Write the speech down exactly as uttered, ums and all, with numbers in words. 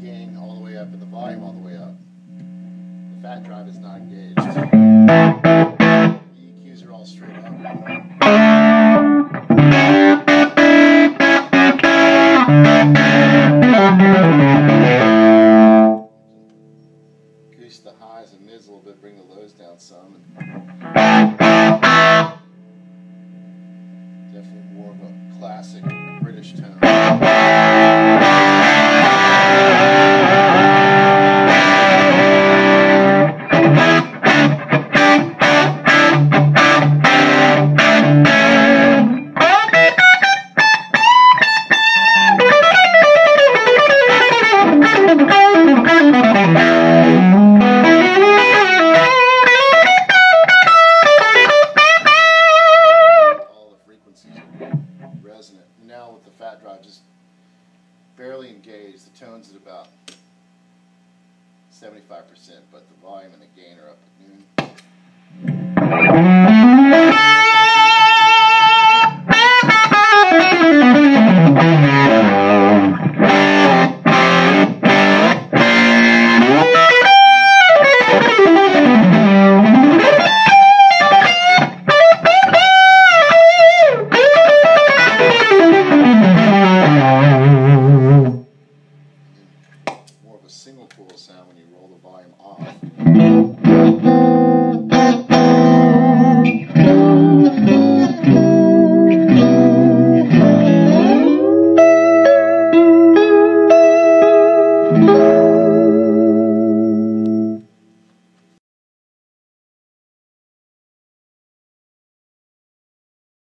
gain all the way up and the volume all the way up. The fat drive is not engaged. The E Qs are all straight up. Increase the highs and mids a little bit, bring the lows down some. Definitely more of a classic British tone. Resonant. Now with the fat drive just barely engaged, the tone's at about seventy-five percent, but the volume and the gain are up at noon.